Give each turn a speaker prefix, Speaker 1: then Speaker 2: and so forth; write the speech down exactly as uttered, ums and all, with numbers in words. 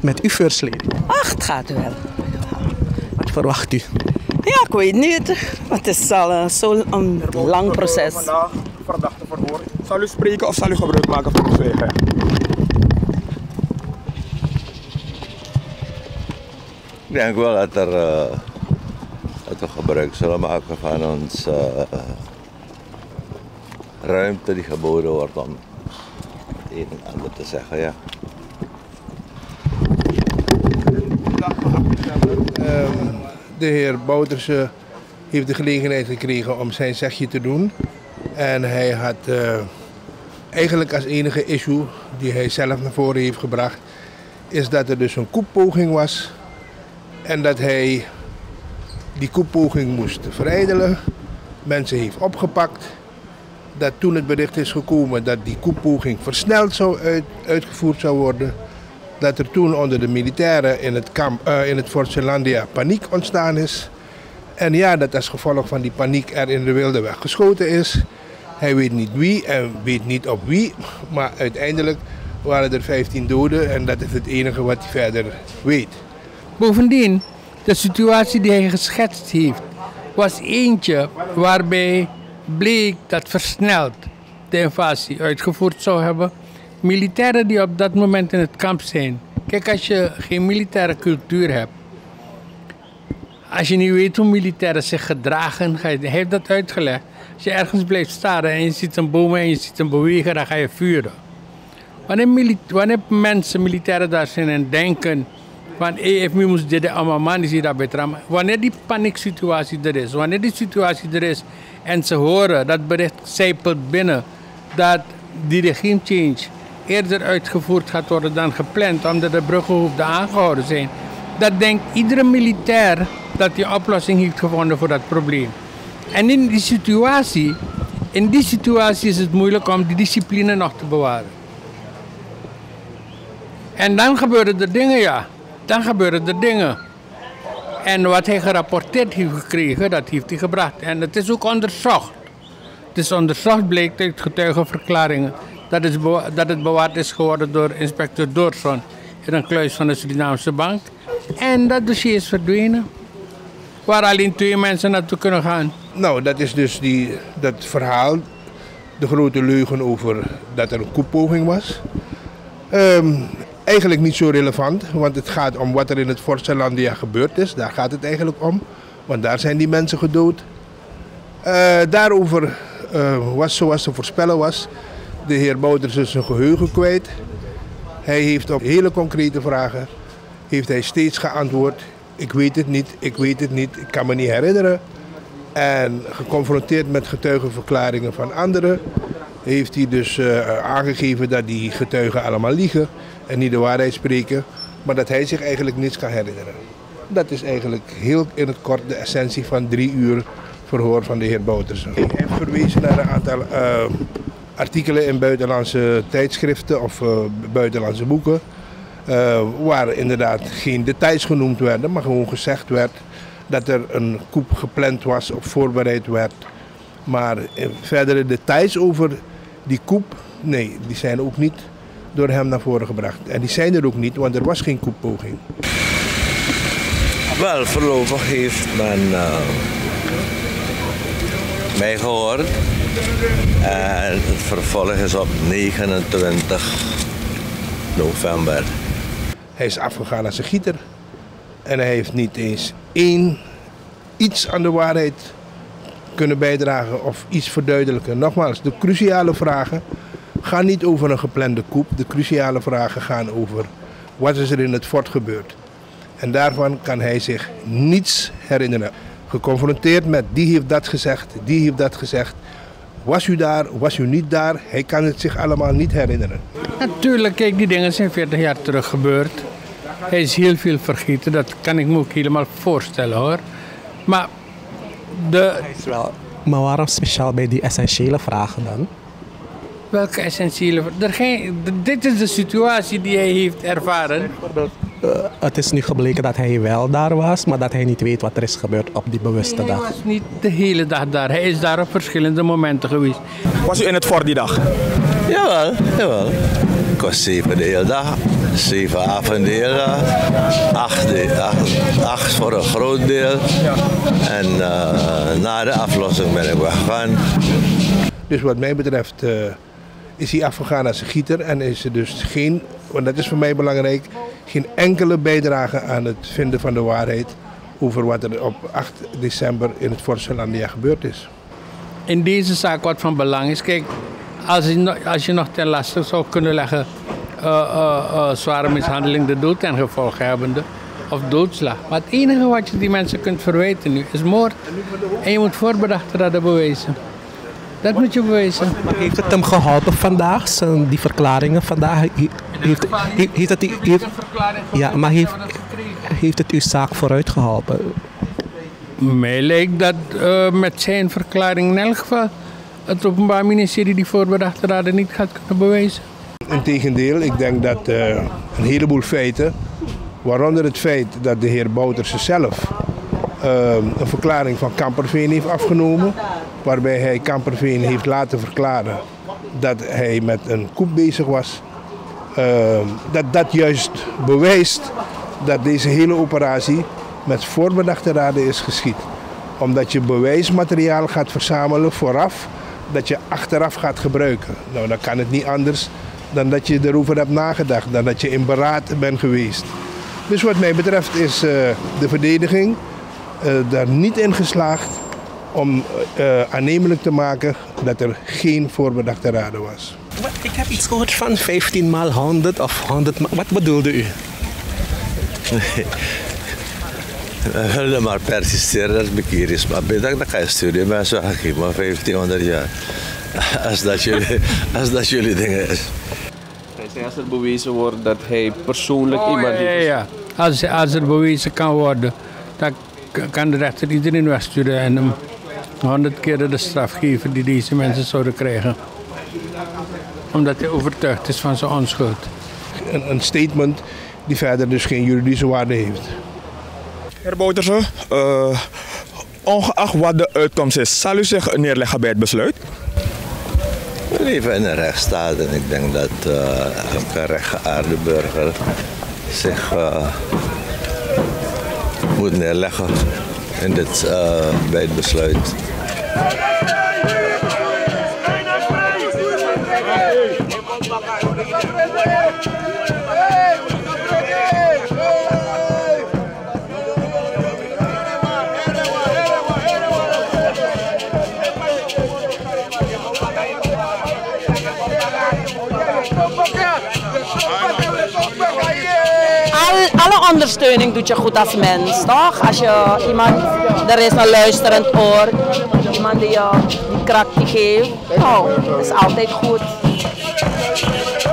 Speaker 1: gaat met uw first lady?
Speaker 2: Ach, het gaat wel.
Speaker 1: Wat verwacht u?
Speaker 2: Ja, ik weet niet. Het is al zo'n een lang proces.
Speaker 3: Vandaag verdachte verhoor. Zal u spreken of zal u gebruik maken van uw zwijgen?
Speaker 4: Ik denk wel dat, er, uh, dat we gebruik zullen maken van onze uh, ruimte die geboden wordt om het een en ander te zeggen. Ja.
Speaker 5: Um, de heer Bouterse heeft de gelegenheid gekregen om zijn zegje te doen. En hij had uh, eigenlijk als enige issue die hij zelf naar voren heeft gebracht, is dat er dus een koepoging was. En dat hij die koepoging moest verijdelen. Mensen heeft opgepakt. Dat toen het bericht is gekomen dat die koepoging versneld zou uit, uitgevoerd zou worden. Dat er toen onder de militairen in het, kamp, uh, in het Fort Zeelandia paniek ontstaan is. En ja, dat als gevolg van die paniek er in de wilde weg geschoten is. Hij weet niet wie en weet niet op wie. Maar uiteindelijk waren er vijftien doden en dat is het enige wat hij verder weet.
Speaker 6: Bovendien, de situatie die hij geschetst heeft, was eentje waarbij bleek dat versneld de invasie uitgevoerd zou hebben. Militairen die op dat moment in het kamp zijn. Kijk, als je geen militaire cultuur hebt, als je niet weet hoe militairen zich gedragen, ga je, hij heeft dat uitgelegd. Als je ergens blijft staren en je ziet een boom en je ziet hem bewegen, dan ga je vuren. Wanneer, mili- wanneer mensen, militairen daar zijn en denken van hey, if we moest dit allemaal man is daar beter. Wanneer die panieksituatie er is, wanneer die situatie er is en ze horen dat bericht zijpelt binnen dat die regime change eerder uitgevoerd gaat worden dan gepland, omdat de bruggenhoofden aangehouden zijn, dat denkt iedere militair dat die oplossing heeft gevonden voor dat probleem. En in die situatie, in die situatie is het moeilijk om die discipline nog te bewaren. En dan gebeuren er dingen, ja. Dan gebeuren er dingen. En wat hij gerapporteerd heeft gekregen, dat heeft hij gebracht. En het is ook onderzocht. Het is onderzocht, bleek uit getuigenverklaringen, dat het, dat het bewaard is geworden door inspecteur Doorson in een kluis van de Surinaamse bank. En dat dossier is verdwenen. Waar alleen twee mensen naartoe kunnen gaan.
Speaker 5: Nou, dat is dus die, dat verhaal, de grote leugen over dat er een koepoging was. Um, eigenlijk niet zo relevant, want het gaat om wat er in het Fort Zeelandia gebeurd is. Daar gaat het eigenlijk om, want daar zijn die mensen gedood. Uh, daarover uh, was zoals te voorspellen was, de heer Bouters is zijn geheugen kwijt. Hij heeft op hele concrete vragen heeft hij steeds geantwoord. Ik weet het niet, ik weet het niet, ik kan me niet herinneren. En geconfronteerd met getuigenverklaringen van anderen, heeft hij dus uh, aangegeven dat die getuigen allemaal liegen en niet de waarheid spreken, maar dat hij zich eigenlijk niets kan herinneren. Dat is eigenlijk heel in het kort de essentie van drie uur verhoor van de heer Bouterse. Hij heeft verwezen naar een aantal uh, artikelen in buitenlandse tijdschriften of uh, buitenlandse boeken, uh, waar inderdaad geen details genoemd werden, maar gewoon gezegd werd dat er een coup gepland was of voorbereid werd. Maar verdere details over die coup, nee, die zijn ook niet door hem naar voren gebracht. En die zijn er ook niet, want er was geen couppoging.
Speaker 4: Wel, voorlopig heeft men uh, mij gehoord. En het vervolg is op negenentwintig november.
Speaker 5: Hij is afgegaan als een gieter. En hij heeft niet eens één iets aan de waarheid kunnen bijdragen of iets verduidelijken. Nogmaals, de cruciale vragen gaan niet over een geplande coup. De cruciale vragen gaan over wat is er in het fort gebeurd. En daarvan kan hij zich niets herinneren. Geconfronteerd met die heeft dat gezegd, die heeft dat gezegd. Was u daar, was u niet daar? Hij kan het zich allemaal niet herinneren.
Speaker 6: Natuurlijk, kijk, die dingen zijn veertig jaar terug gebeurd. Hij is heel veel vergeten, dat kan ik me ook helemaal voorstellen hoor. Maar de...
Speaker 1: Wel, maar waarom speciaal bij die essentiële vragen dan?
Speaker 6: Welke essentiële vragen? Dit is de situatie die hij heeft ervaren.
Speaker 1: Uh, het is nu gebleken dat hij wel daar was, maar dat hij niet weet wat er is gebeurd op die bewuste
Speaker 6: nee,
Speaker 1: dag.
Speaker 6: Hij was niet de hele dag daar. Hij is daar op verschillende momenten geweest.
Speaker 3: Was u in het fort die dag?
Speaker 4: Jawel, jawel. Ik was zeven de hele dag. zeven avondelen, acht, de, acht, acht voor een groot deel. En uh, na de aflossing ben ik weggegaan.
Speaker 5: Dus wat mij betreft uh, is hij afgegaan als een gieter en is er dus geen, want dat is voor mij belangrijk, geen enkele bijdrage aan het vinden van de waarheid over wat er op acht december in het Fort-Zeelandia gebeurd is.
Speaker 6: In deze zaak wat van belang is, kijk, als je, als je nog ten laste zou kunnen leggen uh, uh, uh, zware mishandeling, de dood ten gevolge hebbende of doodslag. Maar het enige wat je die mensen kunt verwijten nu is moord. En je moet voorbedachte raden bewijzen. Dat moet je bewijzen.
Speaker 1: Maar heeft het hem geholpen vandaag, zijn die verklaringen vandaag? Heeft, heeft, heeft het, heeft, ja, maar heeft, heeft het uw zaak vooruit geholpen?
Speaker 6: Mij lijkt dat uh, met zijn verklaring in elk geval het Openbaar Ministerie die voorbedachte raden niet gaat kunnen bewijzen.
Speaker 5: Integendeel, ik denk dat uh, een heleboel feiten, waaronder het feit dat de heer Bouterse zelf uh, een verklaring van Kamperveen heeft afgenomen, waarbij hij Kamperveen heeft laten verklaren dat hij met een coup bezig was, uh, dat dat juist bewijst dat deze hele operatie met voorbedachte raden is geschied. Omdat je bewijsmateriaal gaat verzamelen vooraf, dat je achteraf gaat gebruiken. Nou, dan kan het niet anders dan dat je erover hebt nagedacht, dan dat je in beraad bent geweest. Dus wat mij betreft is uh, de verdediging uh, daar niet in geslaagd om uh, aannemelijk te maken dat er geen voorbedachte raden was.
Speaker 1: Ik heb iets gehoord van vijftien maal honderd of honderd maal. Wat bedoelde u?
Speaker 4: Nee. We willen maar persisteren dat het bekeer is. Maar bedankt, dan ga je studeren. Maar zo ga ik maar vijftienhonderd jaar. Als dat jullie, als dat jullie dingen is.
Speaker 3: Als er bewezen wordt dat hij persoonlijk
Speaker 6: oh,
Speaker 3: iemand
Speaker 6: ja, ja, ja. Als, als er bewezen kan worden, dan kan de rechter iedereen wegsturen en hem honderd keer de straf geven die deze mensen zouden krijgen. Omdat hij overtuigd is van zijn onschuld.
Speaker 5: Een, een statement die verder dus geen juridische waarde heeft.
Speaker 3: Heer Bouterse, uh, ongeacht wat de uitkomst is, zal u zich neerleggen bij het besluit?
Speaker 4: We leven in een rechtsstaat en ik denk dat uh, elke rechtgeaarde burger zich uh, moet neerleggen in dit, uh, bij het besluit.
Speaker 2: Alle ondersteuning doet je goed als mens, toch? Als je iemand, er is een luisterend oor, iemand die je die kracht die geeft, nou, dat is altijd goed.